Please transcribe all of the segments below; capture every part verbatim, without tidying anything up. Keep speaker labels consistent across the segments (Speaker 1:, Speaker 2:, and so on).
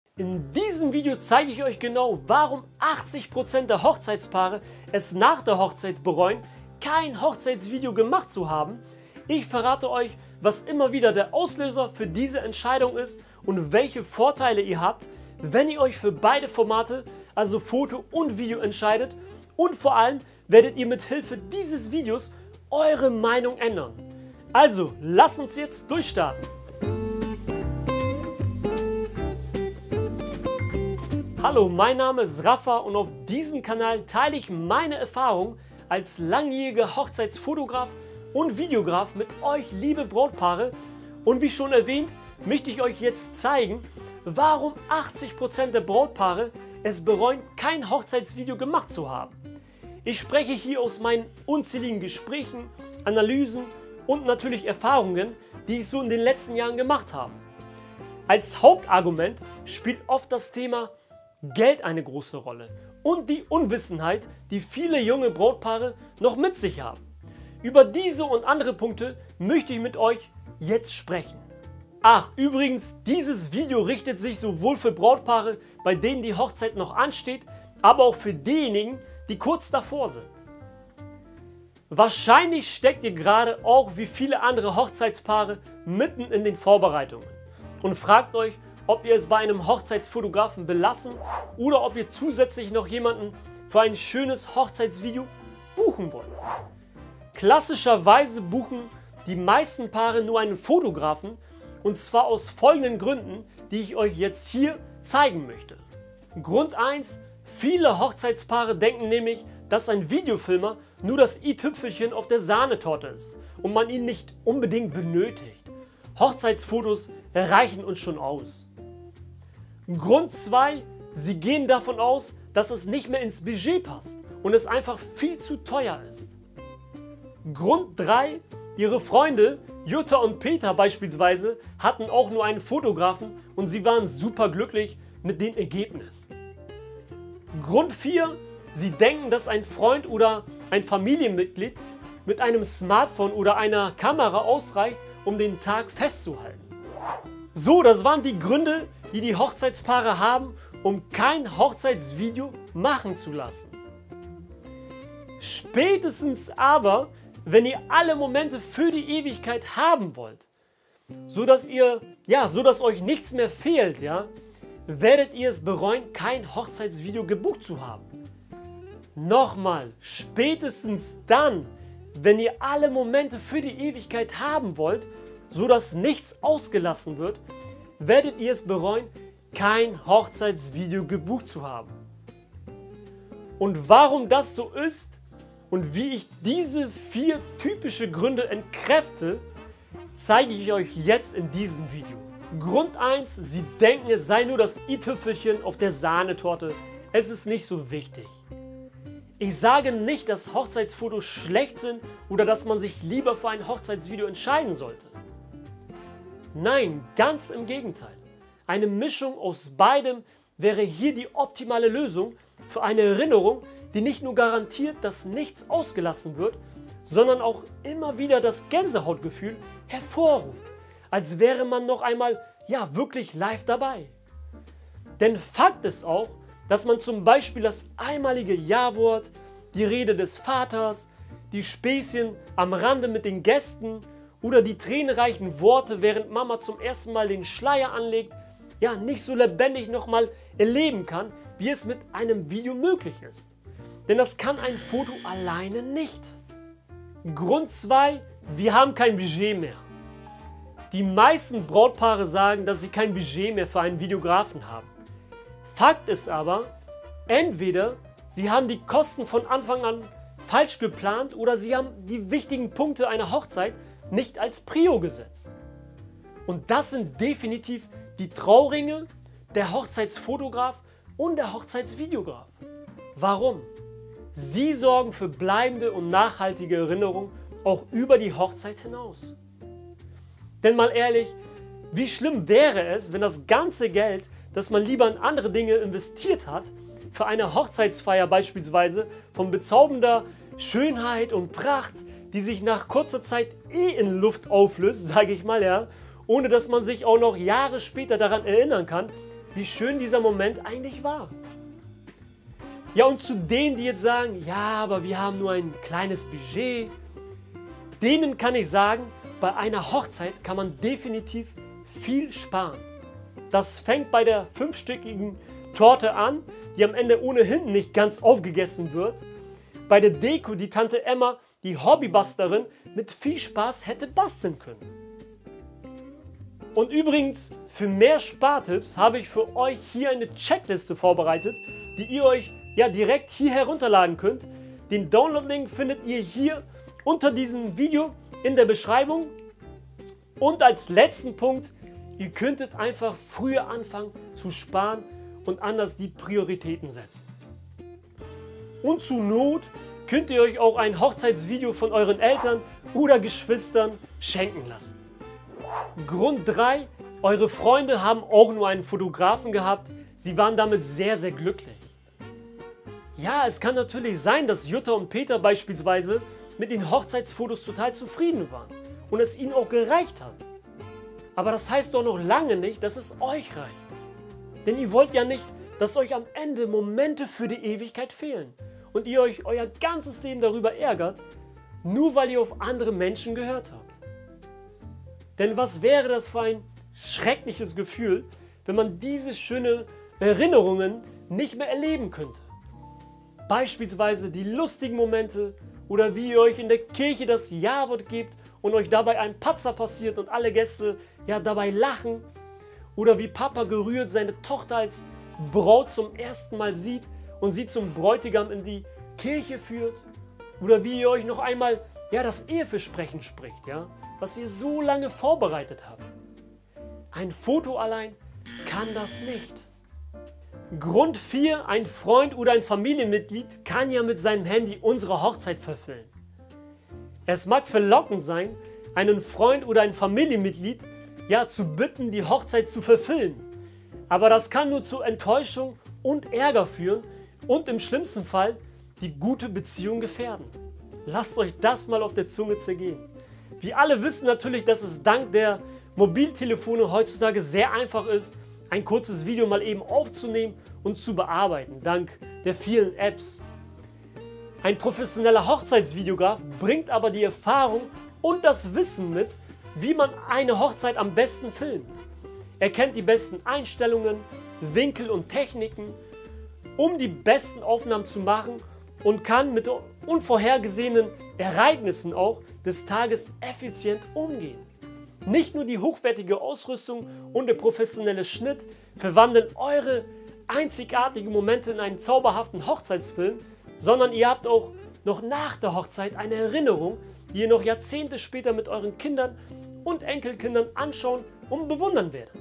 Speaker 1: In diesem Video zeige ich euch genau, warum achtzig Prozent der Hochzeitspaare es nach der Hochzeit bereuen, kein Hochzeitsvideo gemacht zu haben. Ich verrate euch, was immer wieder der Auslöser für diese Entscheidung ist und welche Vorteile ihr habt, wenn ihr euch für beide Formate, also Foto und Video, entscheidet. Und vor allem werdet ihr mit Hilfe dieses Videos eure Meinung ändern. Also, lasst uns jetzt durchstarten. Hallo, mein Name ist Rafa und auf diesem Kanal teile ich meine Erfahrungen als langjähriger Hochzeitsfotograf und Videograf mit euch, liebe Brautpaare. Und wie schon erwähnt, möchte ich euch jetzt zeigen, warum achtzig Prozent der Brautpaare es bereuen, kein Hochzeitsvideo gemacht zu haben. Ich spreche hier aus meinen unzähligen Gesprächen, Analysen und natürlich Erfahrungen, die ich so in den letzten Jahren gemacht habe. Als Hauptargument spielt oft das Thema Geld eine große Rolle und die Unwissenheit, die viele junge Brautpaare noch mit sich haben. Über diese und andere Punkte möchte ich mit euch jetzt sprechen. Ach, übrigens, dieses Video richtet sich sowohl für Brautpaare, bei denen die Hochzeit noch ansteht, aber auch für diejenigen, die kurz davor sind. Wahrscheinlich steckt ihr gerade auch wie viele andere Hochzeitspaare mitten in den Vorbereitungen und fragt euch, ob ihr es bei einem Hochzeitsfotografen belassen oder ob ihr zusätzlich noch jemanden für ein schönes Hochzeitsvideo buchen wollt. Klassischerweise buchen die meisten Paare nur einen Fotografen, und zwar aus folgenden Gründen, die ich euch jetzt hier zeigen möchte. Grund eins: Viele Hochzeitspaare denken nämlich, dass ein Videofilmer nur das i-Tüpfelchen auf der Sahnetorte ist und man ihn nicht unbedingt benötigt. Hochzeitsfotos reichen uns schon aus. Grund zwei: Sie gehen davon aus, dass es nicht mehr ins Budget passt und es einfach viel zu teuer ist. Grund drei: Ihre Freunde Jutta und Peter beispielsweise hatten auch nur einen Fotografen und sie waren super glücklich mit dem Ergebnis. Grund vier: Sie denken, dass ein Freund oder ein Familienmitglied mit einem Smartphone oder einer Kamera ausreicht, um den Tag festzuhalten. So, das waren die Gründe, die die Hochzeitspaare haben, um kein Hochzeitsvideo machen zu lassen. Spätestens aber, wenn ihr alle Momente für die Ewigkeit haben wollt, so dass ihr, ja, so dass euch nichts mehr fehlt, ja, werdet ihr es bereuen, kein Hochzeitsvideo gebucht zu haben. Nochmal, spätestens dann, wenn ihr alle Momente für die Ewigkeit haben wollt, so dass nichts ausgelassen wird, werdet ihr es bereuen, kein Hochzeitsvideo gebucht zu haben. Und warum das so ist und wie ich diese vier typische Gründe entkräfte, zeige ich euch jetzt in diesem Video. Grund eins: Sie denken, es sei nur das i-Tüpfelchen auf der Sahnetorte. Es ist nicht so wichtig. Ich sage nicht, dass Hochzeitsfotos schlecht sind oder dass man sich lieber für ein Hochzeitsvideo entscheiden sollte. Nein, ganz im Gegenteil. Eine Mischung aus beidem wäre hier die optimale Lösung für eine Erinnerung, die nicht nur garantiert, dass nichts ausgelassen wird, sondern auch immer wieder das Gänsehautgefühl hervorruft, als wäre man noch einmal, ja, wirklich live dabei. Denn Fakt ist auch, dass man zum Beispiel das einmalige Ja-Wort, die Rede des Vaters, die Späßchen am Rande mit den Gästen oder die tränenreichen Worte, während Mama zum ersten Mal den Schleier anlegt, ja, nicht so lebendig nochmal erleben kann, wie es mit einem Video möglich ist. Denn das kann ein Foto alleine nicht. Grund zwei: Wir haben kein Budget mehr. Die meisten Brautpaare sagen, dass sie kein Budget mehr für einen Videografen haben. Fakt ist aber, entweder sie haben die Kosten von Anfang an falsch geplant oder sie haben die wichtigen Punkte einer Hochzeit nicht als Prio gesetzt. Und das sind definitiv die Trauringe, der Hochzeitsfotograf und der Hochzeitsvideograf. Warum? Sie sorgen für bleibende und nachhaltige Erinnerungen auch über die Hochzeit hinaus. Denn mal ehrlich, wie schlimm wäre es, wenn das ganze Geld, das man lieber in andere Dinge investiert hat, für eine Hochzeitsfeier beispielsweise von bezaubernder Schönheit und Pracht, die sich nach kurzer Zeit eh in Luft auflöst, sage ich mal, ja, ohne dass man sich auch noch Jahre später daran erinnern kann, wie schön dieser Moment eigentlich war. Ja, und zu denen, die jetzt sagen, ja, aber wir haben nur ein kleines Budget, denen kann ich sagen, bei einer Hochzeit kann man definitiv viel sparen. Das fängt bei der fünfstöckigen Torte an, die am Ende ohnehin nicht ganz aufgegessen wird. Bei der Deko, die Tante Emma, die Hobbybasterin, mit viel Spaß hätte basteln können. Und übrigens, für mehr Spartipps habe ich für euch hier eine Checkliste vorbereitet, die ihr euch ja direkt hier herunterladen könnt. Den Download-Link findet ihr hier unter diesem Video in der Beschreibung. Und als letzten Punkt, ihr könntet einfach früher anfangen zu sparen und anders die Prioritäten setzen. Und zur Not könnt ihr euch auch ein Hochzeitsvideo von euren Eltern oder Geschwistern schenken lassen. Grund drei. Eure Freunde haben auch nur einen Fotografen gehabt. Sie waren damit sehr, sehr glücklich. Ja, es kann natürlich sein, dass Jutta und Peter beispielsweise mit den Hochzeitsfotos total zufrieden waren und es ihnen auch gereicht hat. Aber das heißt doch noch lange nicht, dass es euch reicht. Denn ihr wollt ja nicht, dass euch am Ende Momente für die Ewigkeit fehlen und ihr euch euer ganzes Leben darüber ärgert, nur weil ihr auf andere Menschen gehört habt. Denn was wäre das für ein schreckliches Gefühl, wenn man diese schönen Erinnerungen nicht mehr erleben könnte. Beispielsweise die lustigen Momente oder wie ihr euch in der Kirche das Ja-Wort gebt und euch dabei ein Patzer passiert und alle Gäste ja dabei lachen. Oder wie Papa gerührt seine Tochter als Braut zum ersten Mal sieht und sie zum Bräutigam in die Kirche führt. Oder wie ihr euch noch einmal ja, das Eheversprechen spricht, ja, was ihr so lange vorbereitet habt. Ein Foto allein kann das nicht. Grund vier. Ein Freund oder ein Familienmitglied kann ja mit seinem Handy unsere Hochzeit verfilmen. Es mag verlockend sein, einen Freund oder ein Familienmitglied ja, zu bitten, die Hochzeit zu verfilmen. Aber das kann nur zu Enttäuschung und Ärger führen und im schlimmsten Fall die gute Beziehung gefährden. Lasst euch das mal auf der Zunge zergehen. Wir alle wissen natürlich, dass es dank der Mobiltelefone heutzutage sehr einfach ist, ein kurzes Video mal eben aufzunehmen und zu bearbeiten, dank der vielen Apps. Ein professioneller Hochzeitsvideograf bringt aber die Erfahrung und das Wissen mit, wie man eine Hochzeit am besten filmt. Er kennt die besten Einstellungen, Winkel und Techniken, um die besten Aufnahmen zu machen und kann mit unvorhergesehenen Ereignissen auch des Tages effizient umgehen. Nicht nur die hochwertige Ausrüstung und der professionelle Schnitt verwandeln eure einzigartigen Momente in einen zauberhaften Hochzeitsfilm, sondern ihr habt auch noch nach der Hochzeit eine Erinnerung, die ihr noch Jahrzehnte später mit euren Kindern und Enkelkindern anschauen und bewundern werdet.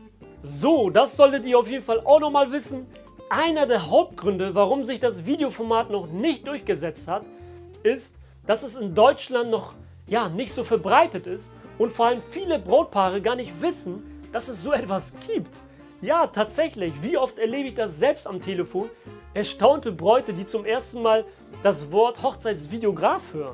Speaker 1: So, das solltet ihr auf jeden Fall auch nochmal wissen. Einer der Hauptgründe, warum sich das Videoformat noch nicht durchgesetzt hat, ist, dass es in Deutschland noch ja, nicht so verbreitet ist und vor allem viele Brautpaare gar nicht wissen, dass es so etwas gibt. Ja, tatsächlich, wie oft erlebe ich das selbst am Telefon? Erstaunte Bräute, die zum ersten Mal das Wort Hochzeitsvideograf hören.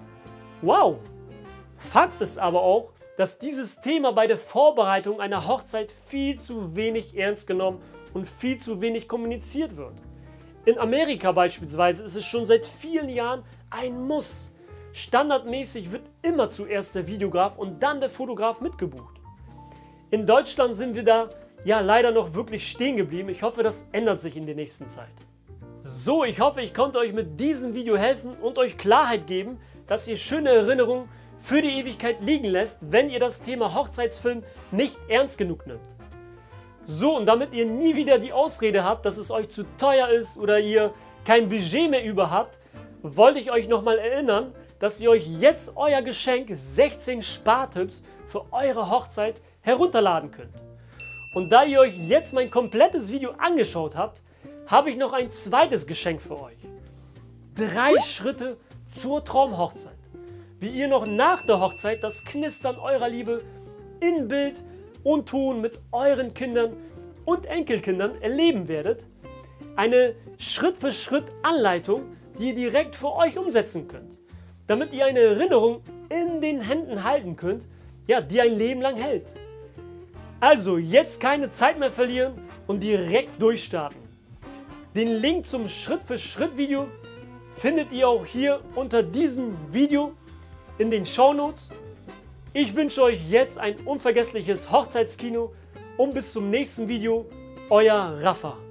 Speaker 1: Wow! Fakt ist aber auch, dass dieses Thema bei der Vorbereitung einer Hochzeit viel zu wenig ernst genommen und viel zu wenig kommuniziert wird. In Amerika beispielsweise ist es schon seit vielen Jahren ein Muss. Standardmäßig wird immer zuerst der Videograf und dann der Fotograf mitgebucht. In Deutschland sind wir da ja leider noch wirklich stehen geblieben. Ich hoffe, das ändert sich in der nächsten Zeit. So, ich hoffe, ich konnte euch mit diesem Video helfen und euch Klarheit geben, dass ihr schöne Erinnerungen für die Ewigkeit liegen lässt, wenn ihr das Thema Hochzeitsfilm nicht ernst genug nimmt. So, und damit ihr nie wieder die Ausrede habt, dass es euch zu teuer ist oder ihr kein Budget mehr über habt, wollte ich euch nochmal erinnern, dass ihr euch jetzt euer Geschenk sechzehn Spartipps für eure Hochzeit herunterladen könnt. Und da ihr euch jetzt mein komplettes Video angeschaut habt, habe ich noch ein zweites Geschenk für euch. Drei Schritte zur Traumhochzeit. Wie ihr noch nach der Hochzeit das Knistern eurer Liebe in Bild und Ton mit euren Kindern und Enkelkindern erleben werdet. Eine Schritt-für-Schritt-Anleitung, die ihr direkt für euch umsetzen könnt, damit ihr eine Erinnerung in den Händen halten könnt, ja, die ein Leben lang hält. Also jetzt keine Zeit mehr verlieren und direkt durchstarten. Den Link zum Schritt-für-Schritt-Video findet ihr auch hier unter diesem Video in den Shownotes. Ich wünsche euch jetzt ein unvergessliches Hochzeitskino und bis zum nächsten Video, euer Rafa.